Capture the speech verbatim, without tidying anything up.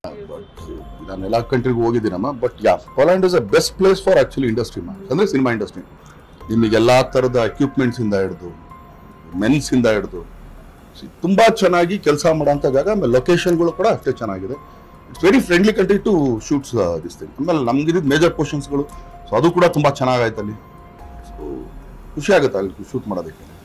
But ನಾನು ಎಲ್ಲ ಕಂಟ್ರಿಗೆ ಹೋಗಿದ್ದೀನಮ್ಮ. But ya Poland is a best place for actually industry ಅಂದ್ರೆ ಸಿನಿಮಾ ಇಂಡಸ್ಟ್ರಿ. ನಿಮಗೆ ಎಲ್ಲ ಥರದ ಎಕ್ವಿಪ್ಮೆಂಟ್ಸ್ ಇಂದ ಹಿಡಿದು ಮೆನ್ಸ್ ಇಂದ ಹಿಡಿದು ತುಂಬಾ ಚೆನ್ನಾಗಿ ಕೆಲಸ ಮಾಡೋಂಥ ಜಾಗ. ಆಮೇಲೆ ಲೊಕೇಶನ್ಗಳು ಕೂಡ ಅಷ್ಟೇ ಚೆನ್ನಾಗಿದೆ. It's very friendly country to shoots this thing. ಆಮೇಲೆ ನಮ್ಗಿದ್ದು ಮೇಜರ್ ಪೋರ್ಷನ್ಸ್ಗಳು ಸೊ ಅದು ಕೂಡ ತುಂಬಾ ಚೆನ್ನಾಗಾಯ್ತು ಅಲ್ಲಿ. ಸೊ ಖುಷಿ ಆಗುತ್ತೆ ಅಲ್ಲಿ ಶೂಟ್ ಮಾಡೋದಕ್ಕೆ.